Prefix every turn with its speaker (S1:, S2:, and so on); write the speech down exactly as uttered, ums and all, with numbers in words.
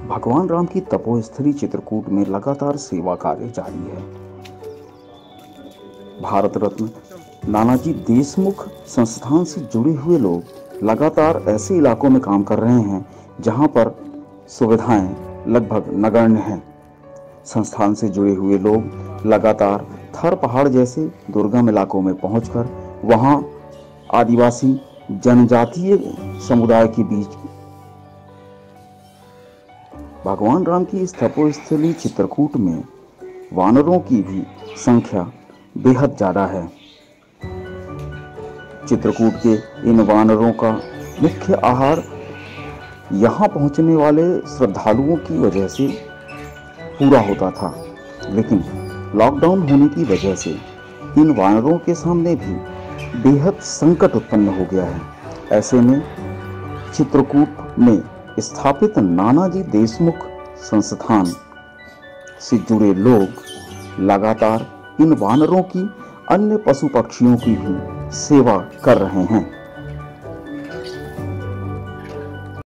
S1: भगवान राम की तपोस्थली चित्रकूट में लगातार सेवा कार्य जारी है। भारत रत्न नानाजी देशमुख संस्थान से जुड़े हुए लोग लगातार ऐसे इलाकों में काम कर रहे हैं जहां पर सुविधाएं लगभग नगण्य हैं। संस्थान से जुड़े हुए लोग लगातार थर पहाड़ जैसे दुर्गम इलाकों में पहुंचकर वहां आदिवासी जनजातीय समुदाय के बीच भगवान राम की इस तपोस्थली चित्रकूट में वानरों की भी संख्या बेहद ज्यादा है। चित्रकूट के इन वानरों का मुख्य आहार यहाँ पहुंचने वाले श्रद्धालुओं की वजह से पूरा होता था, लेकिन लॉकडाउन होने की वजह से इन वानरों के सामने भी बेहद संकट उत्पन्न हो गया है। ऐसे में चित्रकूट में स्थापित नानाजी देशमुख संस्थान से जुड़े लोग लगातार इन वानरों की अन्य पशु पक्षियों की भी सेवा कर रहे हैं।